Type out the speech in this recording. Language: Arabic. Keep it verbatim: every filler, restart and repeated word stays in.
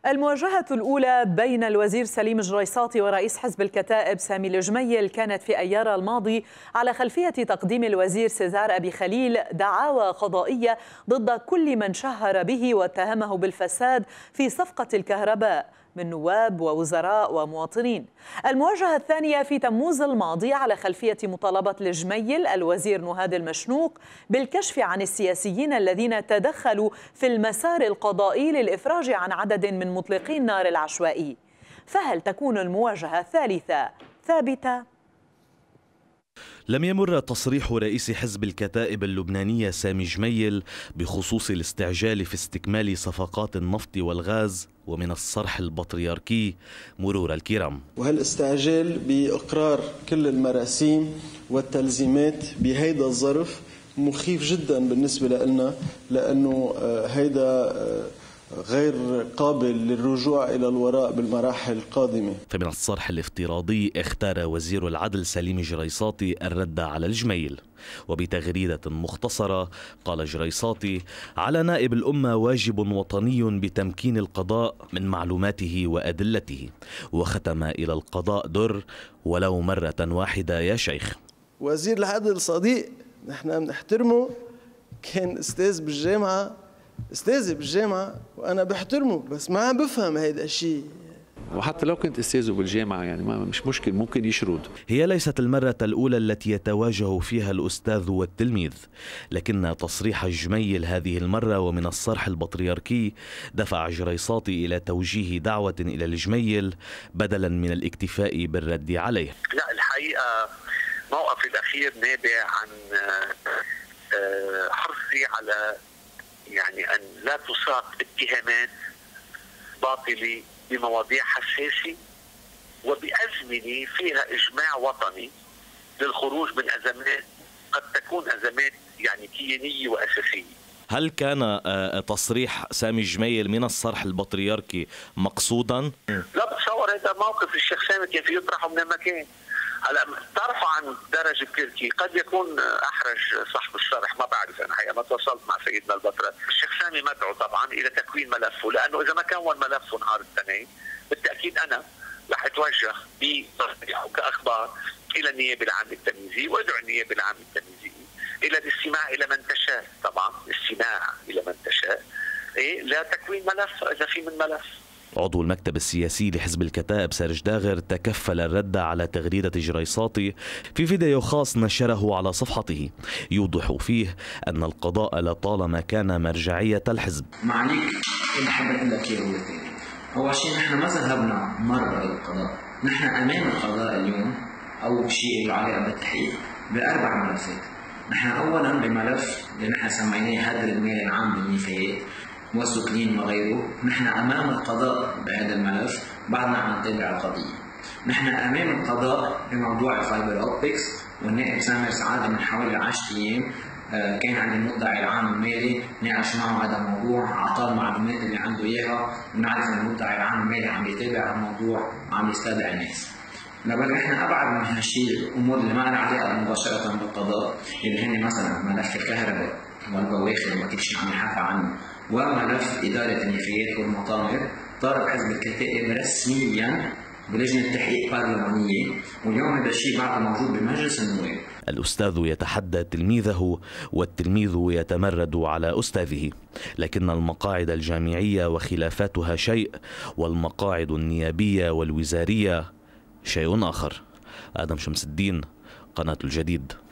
المواجهة الأولى بين الوزير سليم جريصاتي ورئيس حزب الكتائب سامي الجميل كانت في أيار الماضي على خلفية تقديم الوزير سيزار أبي خليل دعاوى قضائية ضد كل من شهر به واتهمه بالفساد في صفقة الكهرباء من نواب ووزراء ومواطنين. المواجهة الثانية في تموز الماضي على خلفية مطالبة الجميل الوزير نهاد المشنوق بالكشف عن السياسيين الذين تدخلوا في المسار القضائي للإفراج عن عدد من مطلقي النار العشوائي. فهل تكون المواجهة الثالثة ثابتة؟ لم يمر تصريح رئيس حزب الكتائب اللبنانية سامي جميل بخصوص الاستعجال في استكمال صفقات النفط والغاز ومن الصرح البطريركي مرور الكرام، وهالاستعجال بإقرار كل المراسيم والتلزيمات بهيدا الظرف مخيف جدا بالنسبة لنا، لأنه هيدا غير قابل للرجوع إلى الوراء بالمراحل القادمة. فمن الصرح الافتراضي اختار وزير العدل سليم جريصاتي الرد على الجميل، وبتغريدة مختصرة قال جريصاتي: على نائب الأمة واجب وطني بتمكين القضاء من معلوماته وأدلته، وختم إلى القضاء در ولو مرة واحدة يا شيخ. وزير العدل صديق نحن بنحترمه، كان أستاذ بالجامعة، استاذي بالجامعة وأنا بحترمه، بس ما عم بفهم هيدا الشيء. وحتى لو كنت استاذه بالجامعة يعني ما مش مشكل، ممكن يشرد. هي ليست المرة الأولى التي يتواجه فيها الأستاذ والتلميذ، لكن تصريح الجميل هذه المرة ومن الصرح البطريركي دفع جريصاتي إلى توجيه دعوة إلى الجميل بدلا من الاكتفاء بالرد عليه. لا، الحقيقة موقفي الأخير نابع عن حرصي على يعني أن لا تساق اتهامات باطلة بمواضيع حساسة وبأزمنة فيها إجماع وطني للخروج من أزمات قد تكون أزمات يعني كيانية وأساسية. هل كان تصريح سامي جميل من الصرح البطريركي مقصودا؟ لا، بتصور هذا موقف الشيخ سامي كان في يطرحه من المكان. هلا ترفع عن درجة كلكي، قد يكون احرج صاحب الشرح، ما بعرف انا حقيقة ما تواصلت مع سيدنا البطرة. الشيخ سامي مدعو طبعا الى تكوين ملفه، لانه اذا ما كون ملفه نهار الاثنين بالتاكيد انا رح اتوجه بتصريحه كاخبار الى النيابة العامة التمييزية، وادعو النيابة العامة التمييزية الى الاستماع الى من تشاء، طبعا الاستماع الى من تشاء إيه لا تكوين ملف اذا في من ملف. عضو المكتب السياسي لحزب الكتائب سارج داغر تكفل الرد على تغريدة جريصاتي في فيديو خاص نشره على صفحته يوضح فيه أن القضاء لطالما كان مرجعية الحزب. معليك اللي حابب أقول لك إياه، أول شيء نحن ما ذهبنا مرة إلى القضاء، نحن أمام القضاء اليوم أو شيء له علاقة بالتحقيق بأربع ملفات. نحن أولا بملف اللي نحن سميناه هدر المال العام بالنفايات والسكلين وغيره، نحن أمام القضاء بهذا الملف بعدنا عم نتابع القضية. نحن أمام القضاء بموضوع الفايبر أوبتكس، والنائب سامر سعادة من حوالي عشرة أيام كان عند المدعي العام المالي ناقش معه هذا الموضوع، أعطاه المعلومات اللي عنده إياها، ونعرف أن المدعي العام المالي عم يتابع الموضوع وعم يستدعي الناس. لبل نحن أبعد من هالشيء الأمور اللي ما لها علاقة مباشرة بالقضاء، اللي هن مثلا ملف الكهرباء والبواخر اللي كل شيء عم يحكى عنه، وملف إدارة النفايات والمطامر. طالب حزب الكتائب رسميا بلجنة تحقيق برلمانية، واليوم هذا الشيء بعد موجود بمجلس النواب. الأستاذ يتحدى تلميذه والتلميذ يتمرد على أستاذه، لكن المقاعد الجامعية وخلافاتها شيء، والمقاعد النيابية والوزارية شيء آخر. آدم شمس الدين، قناة الجديد.